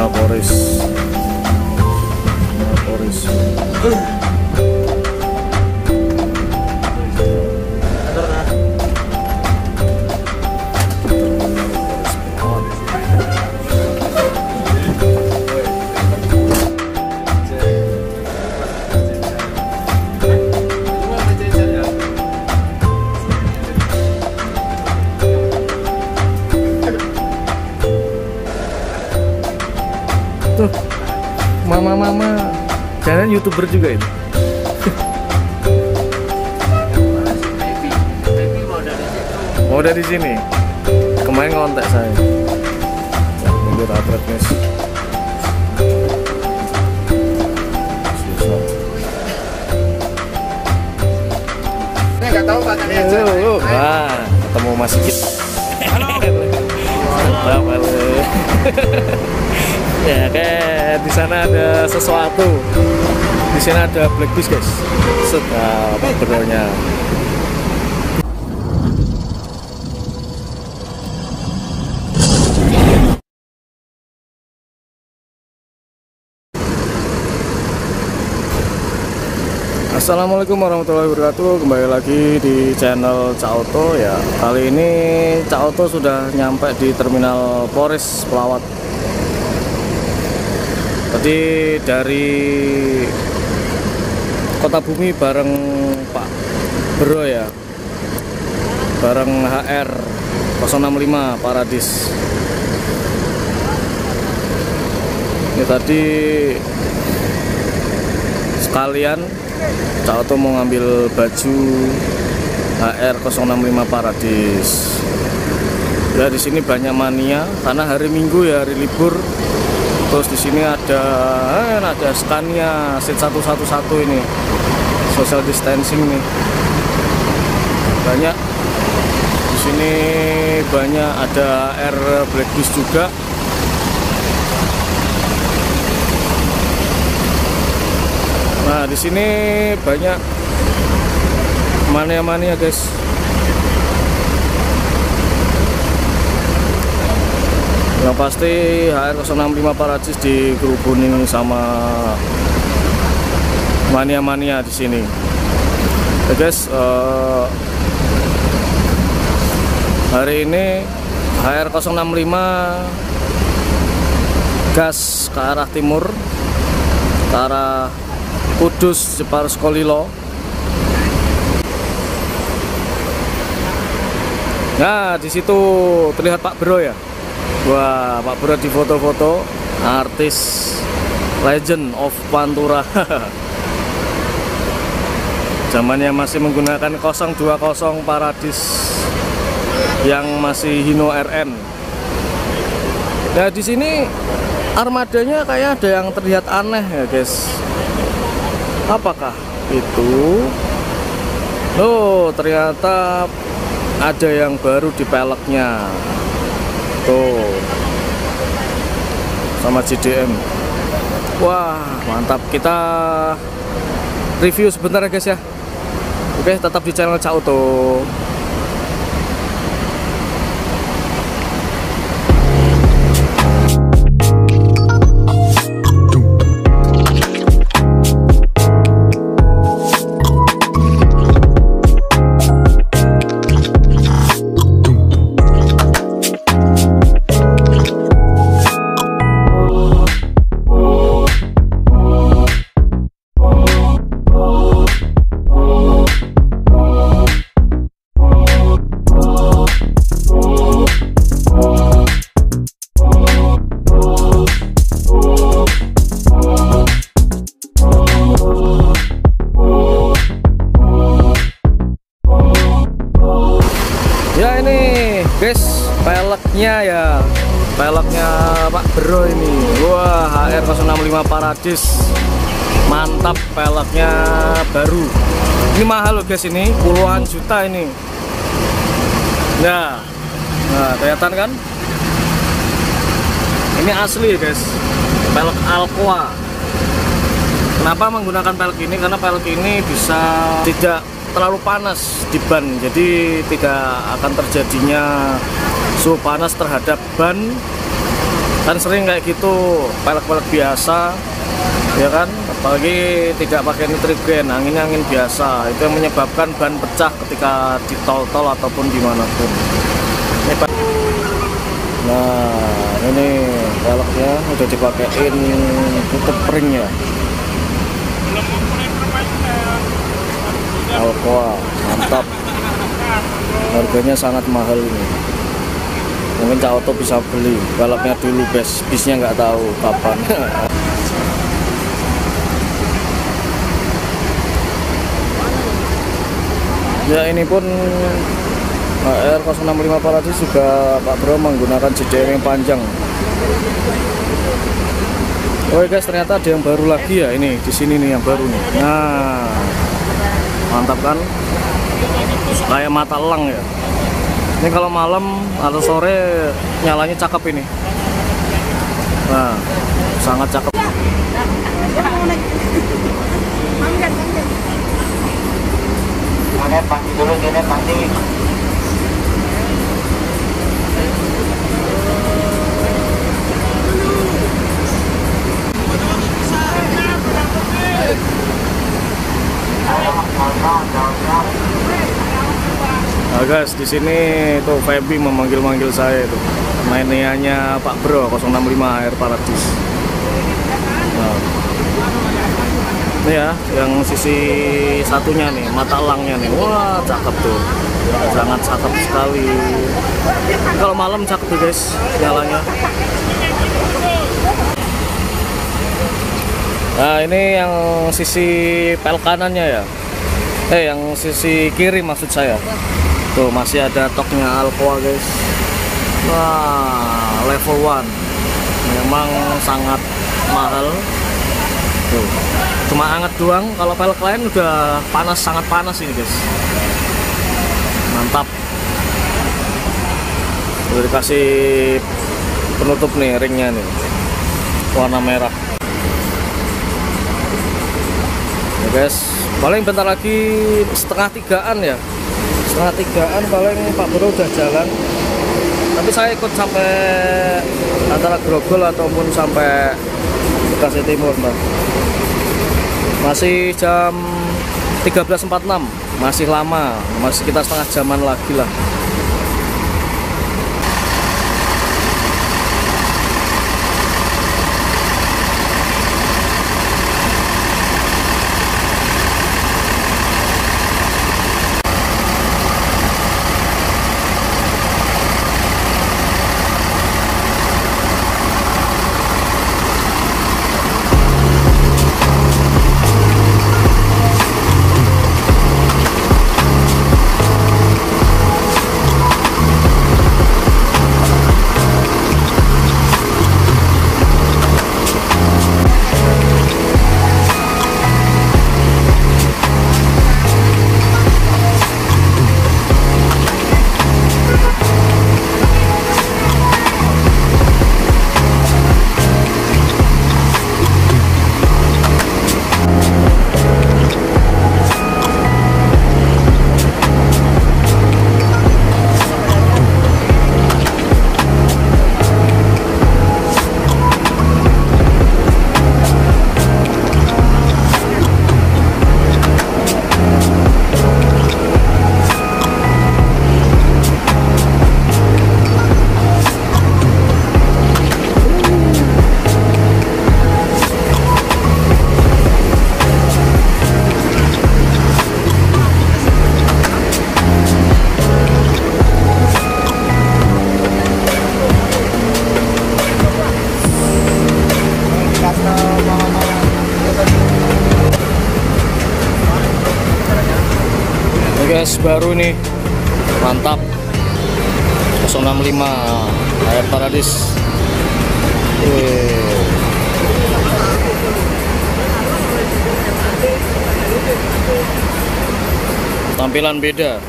Poris. Tuh, mama, jangan YouTuber juga itu. Mau dari sini. Kemarin ngontek saya. Mundur atlet guys. Nggak tahu katanya aja. Nah, ketemu Mas Sigit. Halo. Ya, kayak di sana ada sesuatu. Di sini ada Black Beast guys. Sedap beronya. Assalamualaikum warahmatullahi wabarakatuh. Kembali lagi di channel Cak Oto ya. Kali ini Cak Oto sudah nyampe di Terminal Poris Pelawat. Tadi dari Kota Bumi bareng Pak Bro ya, bareng HR 065 Paradis. Ini tadi sekalian Cak Oto mau ngambil baju HR 065 Paradis. Ya, di sini banyak mania karena hari Minggu ya, hari libur. Terus di sini ada Scania seat 111 ini, social distancing nih. Banyak di sini, banyak ada Air Black Beast juga. Nah, di sini banyak mania-mania guys. Yang pasti HR 065 Paradis dikerubuni sama mania-mania di sini. Ya guys, hari ini HR 065 gas ke arah timur, ke arah Kudus, Jepara, Sukolilo. Nah, di situ terlihat Pak Bro ya. Wah, Pak Bro di foto-foto, artis legend of Pantura. Zamannya masih menggunakan 020 Paradis yang masih Hino RN. Nah, di sini armadanya kayak ada yang terlihat aneh ya guys. Apakah itu? Oh, ternyata ada yang baru di peleknya. Tuh, sama JDM. Wah, mantap. Kita review sebentar ya guys ya. Oke, tetap di channel Cak Oto. Ya, ini guys, peleknya ya, peleknya Pak Bro ini. Wah, HR 065 Paradis, mantap. Peleknya baru, ini mahal loh guys, ini puluhan juta ini. Nah, kelihatan kan, ini asli guys, pelek Alcoa. Kenapa menggunakan pelek ini? Karena pelek ini bisa tidak terlalu panas di ban, jadi tidak akan terjadinya suhu panas terhadap ban Kan sering kayak gitu pelek-pelek biasa ya kan, apalagi tidak pakai nitrogen, angin biasa itu yang menyebabkan ban pecah ketika di tol-tol ataupun dimanapun. Nah ini peleknya udah dipakein tutup ringnya Alcoa, mantap. Harganya sangat mahal ini. Mungkin Cak Oto bisa beli balapnya dulu, bisnya nggak tahu kapan. Ya ini pun HR 065 Paradis juga Pak Bro menggunakan JDM yang panjang. Oke guys, ternyata ada yang baru lagi ya ini di sini nih yang baru nih. Nah, mantap kan? Kayak mata elang ya. Ini kalau malam atau sore nyalanya cakep ini. Nah, sangat cakep. Oke, pasti dulu gini pasti. Nah guys, di sini tuh Feby memanggil-manggil saya itu. Mainannya Pak Bro 065 HR Paradis. Nah, ini ya, yang sisi satunya nih, mata elangnya nih. Wah, cakep tuh. Sangat cakep sekali. Kalau malam cakep tuh guys, nyalanya. Nah, ini yang sisi pel kanannya ya. Yang sisi kiri maksud saya. Tuh masih ada toknya Alcoa guys. Wah, level 1 memang sangat mahal. Tuh cuma anget doang, kalau pelek lain udah panas, sangat panas ini guys. Mantap. Udah dikasih penutup nih ringnya nih, warna merah ya guys. Paling bentar lagi setengah 3-an ya, setengah 3-an paling Pak Bro udah jalan. Tapi saya ikut sampai antara Grogol ataupun sampai Bekasi Timur Mbak. Masih jam 13.46, masih lama, masih sekitar setengah jaman lagi lah. Guys, baru nih, mantap 065 HR Paradis. Tampilan beda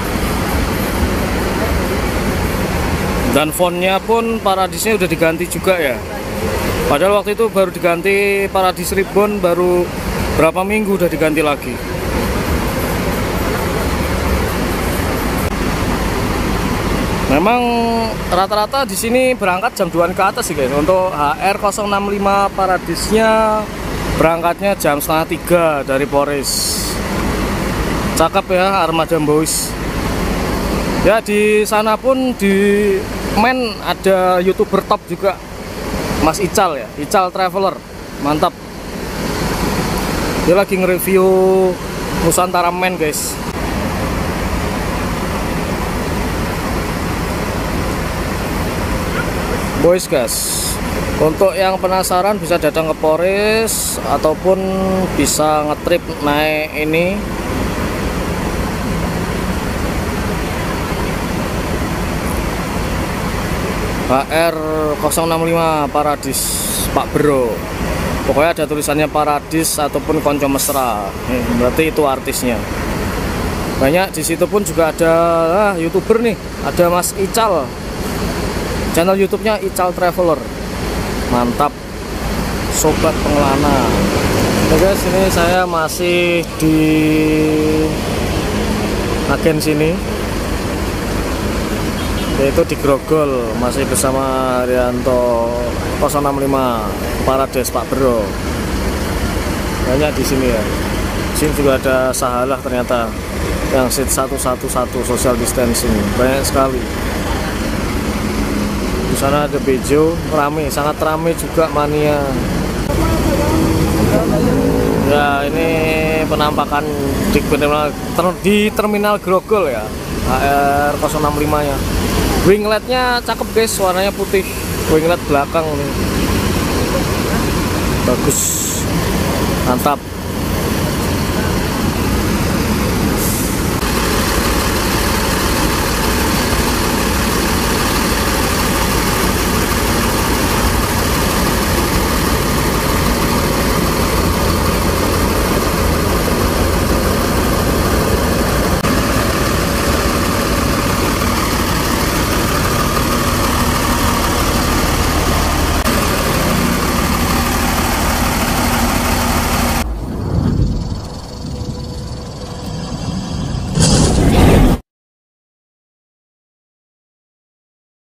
dan fontnya pun Paradisnya udah diganti juga ya. Padahal waktu itu baru diganti Paradis Ribbon, baru berapa minggu udah diganti lagi. Memang rata-rata di sini berangkat jam 2 ke atas sih guys. Untuk HR 065 Paradisnya berangkatnya jam setengah 3 dari Polres. Cakep ya armada boys. Ya di sana pun di men ada YouTuber top juga, Mas Ical ya, Ical Traveler, mantap. Dia lagi nge-review Nusantara Men guys. Boys guys, untuk yang penasaran bisa datang ke Polres ataupun bisa ngetrip naik ini. HR 065 Paradis Pak Bro. Pokoknya ada tulisannya Paradis ataupun Konco Mesra. Berarti itu artisnya. Banyak di situ pun juga ada YouTuber nih. Ada Mas Ical. Channel YouTube-nya Ical Traveler. Mantap. Sobat pengelana. Oke guys, ini saya masih di agen sini, yaitu di Grogol, masih bersama Rianto 065 Paradis Pak Bro. Banyak di sini ya. Di sini juga ada Sahalah ternyata yang seat 111 social distancing, banyak sekali. Di sana ada Bejo, rame, sangat rame juga mania. Ya ini penampakan di terminal Grogol ya, HR 065 nya. Wingletnya cakep guys, warnanya putih. Winglet belakang nih bagus, mantap.